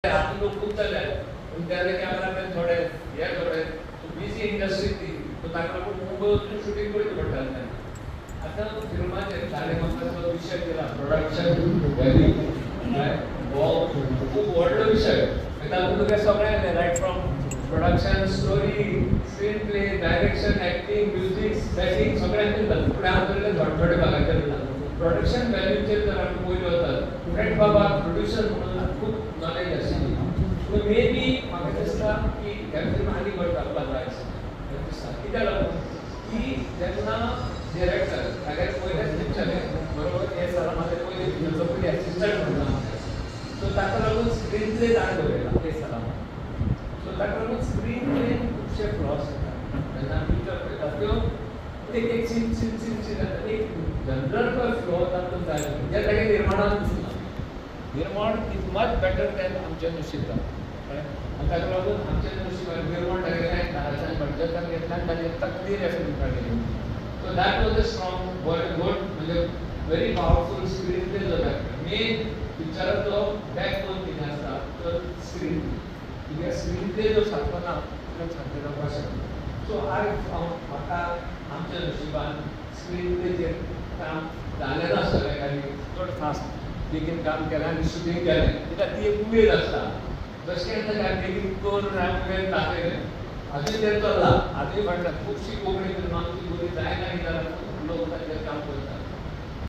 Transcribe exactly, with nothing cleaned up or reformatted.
हाती लोक खूप चालले पण त्याला कॅमेरामॅन थोडे हे थोडे बिझी इंडस्ट्री ती तो ताका मुंबईतून शूटिंग करची पडटालें आता फिल्माचे साडे म्हाका विशय केला प्रोडक्शन व्हॅल्यू हो खूप व्हडलो विशय तातूंत तुका सगळें right from production story screenplay direction acting music setting सगळ्यांचें जाता फुडें हांव तरी थोडे थोडे भागाचेर जाता प्रोडक्शन व्हॅल्यूचेर जर आमी पयलीं वतात फ्रेंड बाबा प्रोड्युसर म्हणून खूब नॉलेज आशिल्ली सो मे बी म्हाका दिसता की ह्या फिल्म आनी बरें जावपाक जाय दिसता कित्याक लागून की जेन्ना डिरेक्टर तागेर पयलेच चिंतचें बरोबर हे सर म्हाका पयलीं फिल्मचो पयलीं एसिस्टंट म्हणून सो ताका लागून स्क्रीन प्ले ताणें दवरला ते सरा सो ताका लागून स्क्रीन प्ले खुबशे फ्लॉस येता जेन्ना पिक्चर पळयता त्यो एक एक सीन सीन सीन सीन जाता एक जनरल पळय फ्लो तातूंत जाय जे तागे निर्माणांत दिसना निर्माण इज मच बेटर दॅन आमचें नशीब आनी ताका लागून आमचें नशीब निर्माण तागेलें घराच्यान बडजटान घेतलें आनी ताजेर तकदीर ह्या फिल्माक गेली so that was a strong good म्हणजे व्हेरी पावरफूल स्क्रीन प्ले जो मेन पिक्चराचो बॅकबोन कितें आसता तर स्क्रीन प्ले कित्याक स्क्रीन प्ले जो सारको ना जाल्यार सारकें जावपाक शकना सो आयज हांव म्हाका आमच्या नशिबान स्क्रीन प्लेचेर काम जालें नासतलें आनी चड फास्ट बेगीन काम केलें आनी शुटींग केलें कित्याक ती एक उमेद आसता जशें येता बेगीन करून हांवें उमेद दाखयलें अजून तें चल्लां आजूय म्हणटा खुबशीं कोंकणी फिल्मां बरी जायना जाल्यार लोक ताचेर काम करतात